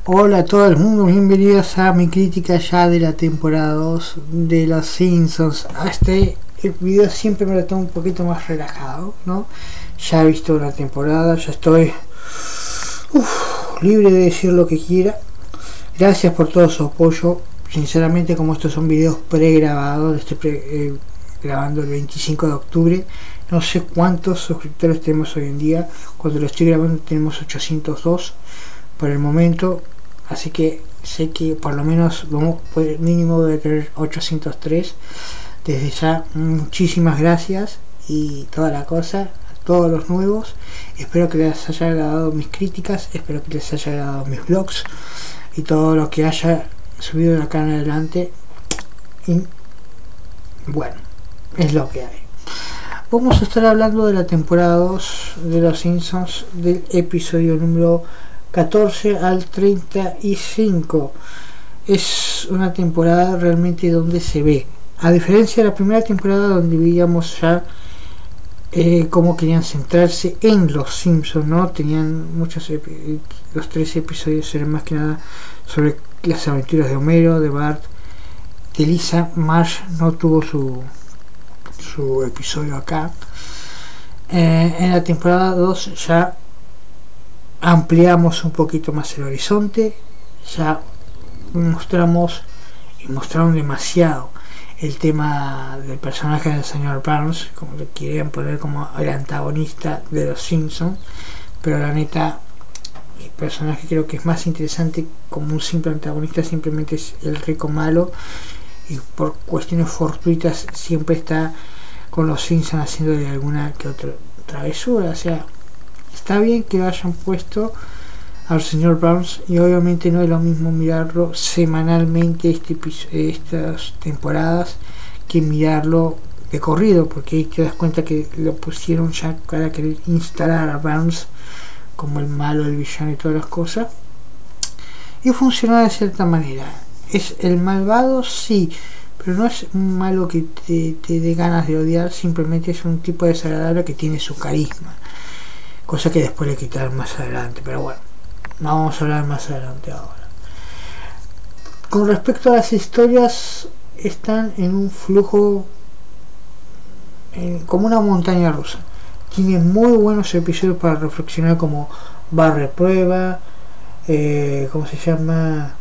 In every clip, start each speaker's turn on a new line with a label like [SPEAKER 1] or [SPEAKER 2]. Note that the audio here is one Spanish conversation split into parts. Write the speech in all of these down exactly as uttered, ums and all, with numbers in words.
[SPEAKER 1] Hola a todo el mundo, bienvenidos a mi crítica ya de la temporada dos de Los Simpsons. A este video siempre me lo tomo un poquito más relajado, ¿no? Ya he visto una temporada, ya estoy uf, libre de decir lo que quiera. Gracias por todo su apoyo. Sinceramente, como estos son videos pregrabados, estoy pre, eh, grabando el veinticinco de octubre. No sé cuántos suscriptores tenemos hoy en día. Cuando lo estoy grabando tenemos ochocientos dos por el momento, así que sé que por lo menos vamos, pues, mínimo de tener ochocientos tres. Desde ya muchísimas gracias y toda la cosa a todos los nuevos. Espero que les haya agradado mis críticas, espero que les haya agradado mis vlogs y todo lo que haya subido de acá en adelante. Y bueno, es lo que hay. Vamos a estar hablando de la temporada dos de Los Simpsons, del episodio número catorce al treinta y cinco. Es una temporada realmente donde se ve, a diferencia de la primera temporada donde veíamos ya eh, cómo querían centrarse en Los Simpsons, ¿no? Tenían muchos, los tres episodios eran más que nada sobre las aventuras de Homero, de Bart, de Lisa. Marge no tuvo su su episodio acá. Eh, en la temporada dos ya ampliamos un poquito más el horizonte, ya mostramos y mostraron demasiado el tema del personaje del señor Burns, como le querían poner como el antagonista de Los Simpsons, pero la neta el personaje creo que es más interesante como un simple antagonista. Simplemente es el rico malo y por cuestiones fortuitas siempre está con Los Simpsons haciéndole alguna que otra travesura. O sea, está bien que hayan puesto al señor Burns, y obviamente no es lo mismo mirarlo semanalmente este estas temporadas que mirarlo de corrido, porque ahí te das cuenta que lo pusieron ya para querer instalar a Burns como el malo, el villano y todas las cosas, y funciona de cierta manera. ¿Es el malvado? Sí, pero no es un malo que te, te dé ganas de odiar, simplemente es un tipo desagradable que tiene su carisma, cosa que después le quitaron más adelante, pero bueno, no vamos a hablar más adelante ahora. Con respecto a las historias, están en un flujo en, como una montaña rusa. Tienen muy buenos episodios para reflexionar, como Barre Prueba, eh, ¿cómo se llama?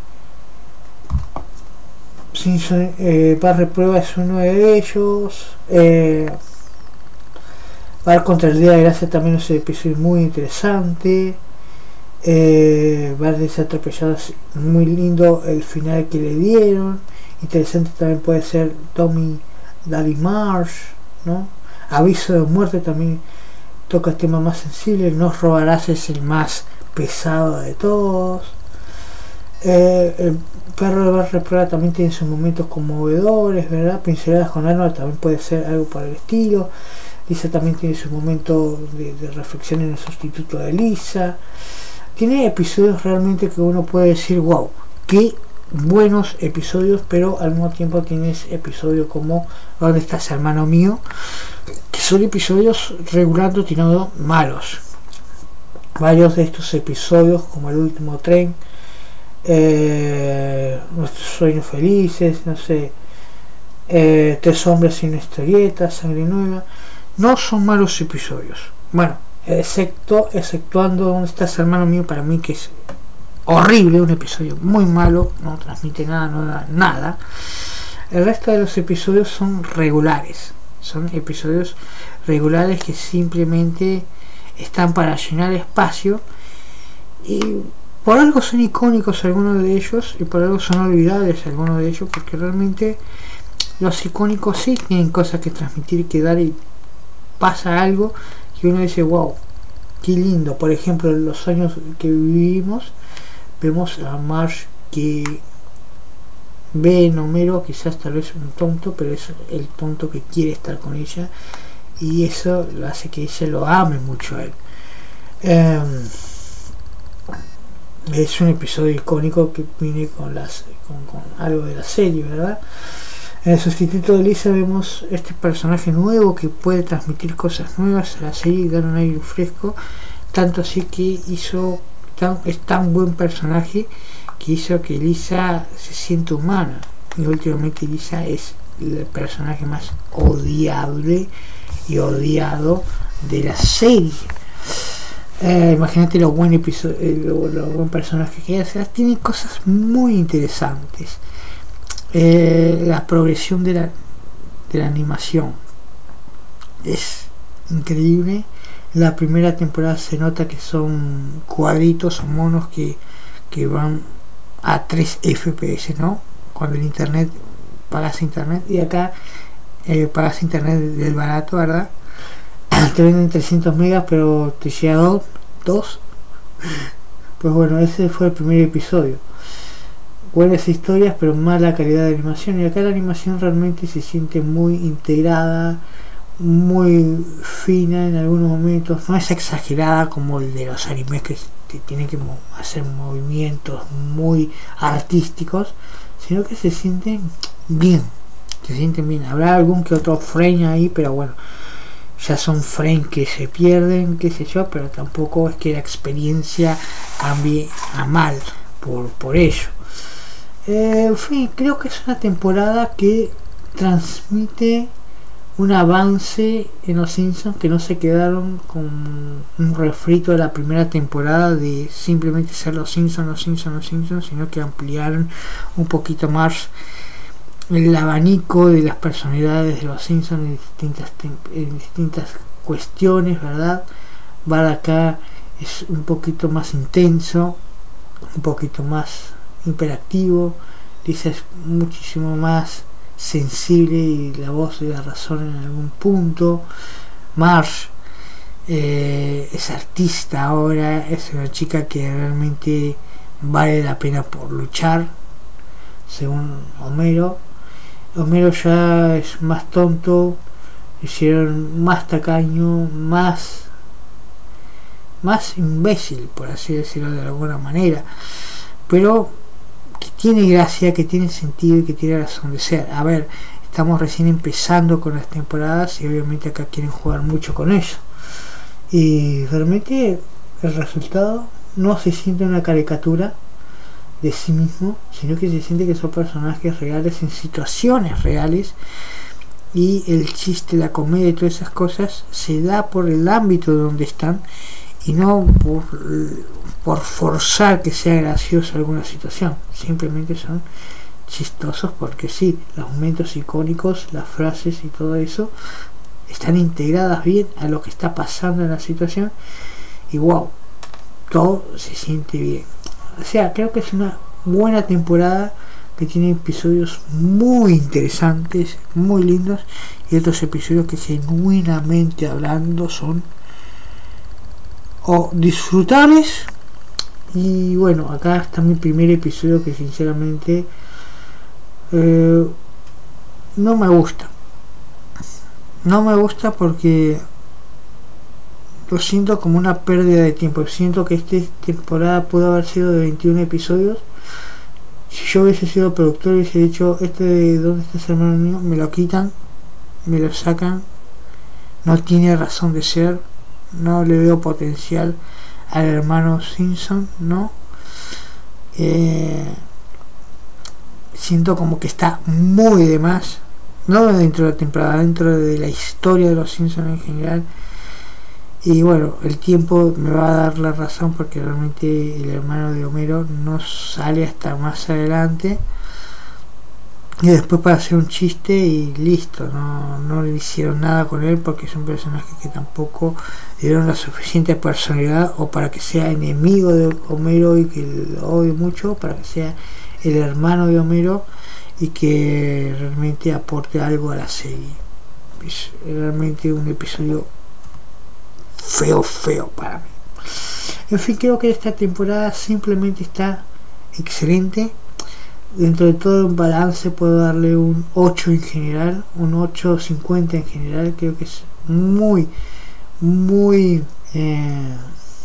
[SPEAKER 1] Simpson, eh, Barre Prueba es uno de ellos. eh, Bar contra el Día de Gracia también es un episodio muy interesante. eh, Bar desatropellado, muy lindo el final que le dieron. Interesante también puede ser Tommy Daly Marsh, ¿no? Aviso de muerte también toca el tema más sensible. Nos robarás es el más pesado de todos. eh, el perro de Barre Prueba también tiene sus momentos conmovedores, ¿verdad? Pinceladas con Arnold también puede ser algo por el estilo. Lisa también tiene su momento de, de reflexión en el sustituto de Lisa. Tiene episodios realmente que uno puede decir wow, qué buenos episodios, pero al mismo tiempo tienes episodios como ¿Dónde estás, hermano mío?, que son episodios regulando tirando malos. Varios de estos episodios, como El Último Tren, eh, Nuestros Sueños Felices, no sé, eh, Tres Hombres y una Historieta, Sangre Nueva, no son malos episodios. Bueno, excepto exceptuando ¿Dónde estás, hermano mío?, para mí que es horrible, un episodio muy malo, no transmite nada, no da nada. El resto de los episodios son regulares, son episodios regulares que simplemente están para llenar espacio, y por algo son icónicos algunos de ellos y por algo son olvidables algunos de ellos, porque realmente los icónicos sí tienen cosas que transmitir, que dar, y pasa algo que uno dice wow, qué lindo. Por ejemplo, en Los Años que vivimos vemos a Marge que ve en Homero quizás tal vez un tonto, pero es el tonto que quiere estar con ella, y eso lo hace que ella lo ame mucho a él. Eh, es un episodio icónico que viene con, las, con, con algo de la serie, ¿verdad? En el sustituto de Lisa vemos este personaje nuevo que puede transmitir cosas nuevas a la serie y dar un aire fresco, tanto así que hizo tan, es tan buen personaje que hizo que Lisa se sienta humana. Y últimamente Lisa es el personaje más odiable y odiado de la serie. Eh, imagínate lo buen episodio, lo, lo buen personaje que es. Tiene cosas muy interesantes. Eh, la progresión de la, de la animación es increíble. La primera temporada se nota que son cuadritos o monos que, que van a tres F P S, ¿no? Cuando el internet, pagas internet, y acá eh, pagas internet del barato, ¿verdad? Te venden trescientos megas, pero te llega dos. Pues bueno, ese fue el primer episodio. Buenas historias, pero mala calidad de animación. Y acá la animación realmente se siente muy integrada, muy fina en algunos momentos. No es exagerada como el de los animes que tienen que hacer movimientos muy artísticos, sino que se sienten bien. Se sienten bien. Habrá algún que otro frame ahí, pero bueno, ya son frames que se pierden, qué sé yo, pero tampoco es que la experiencia cambie a mal por, por ello. Eh, en fin, creo que es una temporada que transmite un avance en los Simpsons, que no se quedaron con un refrito de la primera temporada de simplemente ser los Simpsons, los Simpsons, los Simpsons, sino que ampliaron un poquito más el abanico de las personalidades de los Simpsons en distintas, en distintas cuestiones, ¿verdad? Bart acá es un poquito más intenso, un poquito más hiperactivo. Lisa es muchísimo más sensible y la voz de la razón en algún punto. Marge eh, es artista ahora, es una chica que realmente vale la pena por luchar, según Homero. Homero ya es más tonto, hicieron más tacaño, más más imbécil, por así decirlo de alguna manera, pero que tiene gracia, que tiene sentido y que tiene razón de ser. A ver, estamos recién empezando con las temporadas y obviamente acá quieren jugar mucho con eso, y realmente el resultado no se siente una caricatura de sí mismo, sino que se siente que son personajes reales en situaciones reales, y el chiste, la comedia y todas esas cosas se da por el ámbito donde están y no por, por forzar que sea graciosa alguna situación. Simplemente son chistosos porque sí, los momentos icónicos, las frases y todo eso están integradas bien a lo que está pasando en la situación, y wow, todo se siente bien. O sea, creo que es una buena temporada que tiene episodios muy interesantes, muy lindos, y otros episodios que genuinamente hablando son o disfrutables. Y bueno, acá está mi primer episodio que sinceramente eh, no me gusta. No me gusta porque lo siento como una pérdida de tiempo. Siento que esta temporada pudo haber sido de veintiún episodios. Si yo hubiese sido productor, hubiese dicho: este de ¿dónde está ese hermano mío? Me lo quitan, me lo sacan, no tiene razón de ser, no le veo potencial al hermano Simpson, ¿no? Eh, siento como que está muy de más, no dentro de la temporada, dentro de la historia de los Simpsons en general. Y bueno, el tiempo me va a dar la razón, porque realmente el hermano de Homero no sale hasta más adelante, y después para hacer un chiste y listo, no, no le hicieron nada con él, porque es un personaje que tampoco le dieron la suficiente personalidad, o para que sea enemigo de Homero y que lo odie mucho, para que sea el hermano de Homero y que realmente aporte algo a la serie. Es realmente un episodio feo, feo para mí. En fin, creo que esta temporada simplemente está excelente. Dentro de todo un balance puedo darle un ocho en general, un ocho cincuenta en general. Creo que es muy, muy, eh,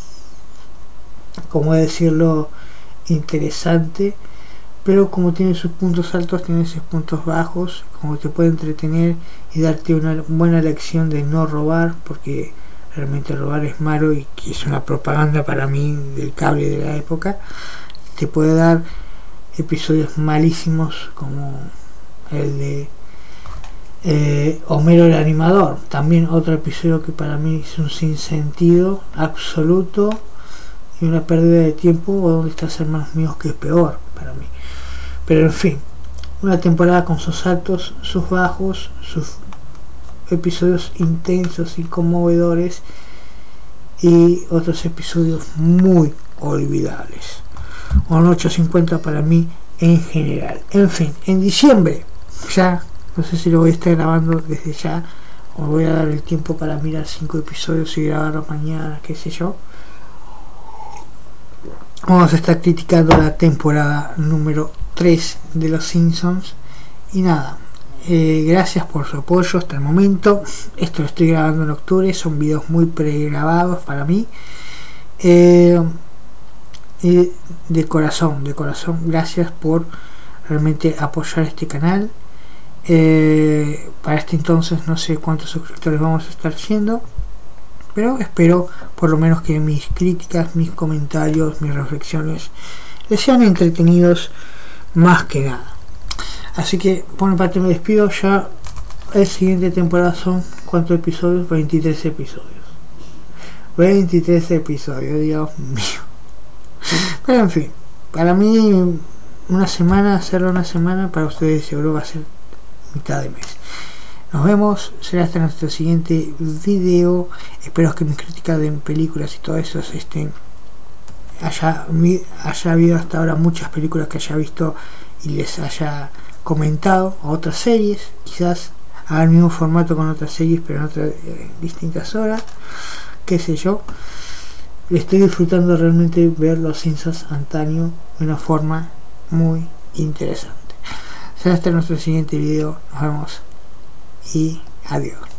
[SPEAKER 1] como decirlo, interesante, pero como tiene sus puntos altos, tiene sus puntos bajos, como te puede entretener y darte una buena lección de no robar, porque realmente robar es malo y que es una propaganda para mí del cable de la época. Te puede dar episodios malísimos como el de eh, Homero el animador, también otro episodio que para mí es un sinsentido absoluto y una pérdida de tiempo. O Donde estás, hermanos míos, que es peor para mí. Pero en fin, una temporada con sus altos, sus bajos, sus episodios intensos y conmovedores y otros episodios muy olvidables. Un ocho cincuenta para mí en general. En fin, en diciembre ya, no sé si lo voy a estar grabando desde ya o voy a dar el tiempo para mirar cinco episodios y grabarlos mañana, qué sé yo. Vamos a estar criticando la temporada número tres de Los Simpsons. Y nada, eh, gracias por su apoyo hasta el momento. Esto lo estoy grabando en octubre, son videos muy pregrabados para mí. Eh, y de corazón, de corazón, gracias por realmente apoyar este canal. Eh, para este entonces no sé cuántos suscriptores vamos a estar haciendo, pero espero por lo menos que mis críticas, mis comentarios, mis reflexiones les sean entretenidos más que nada. Así que por mi parte me despido. Ya la siguiente temporada son ¿cuántos episodios? veintitrés episodios. veintitrés episodios, Dios mío. Pero en fin, para mí una semana, hacerlo una semana, para ustedes seguro va a ser mitad de mes. Nos vemos, será hasta nuestro siguiente video. Espero que mis críticas de películas y todo eso estén, haya, haya habido hasta ahora muchas películas que haya visto y les haya comentado, a otras series, quizás haga el mismo formato con otras series pero en otras eh, distintas horas, qué sé yo. Estoy disfrutando realmente ver Los Simpsons antaño de una forma muy interesante. Será hasta nuestro siguiente video. Nos vemos y adiós.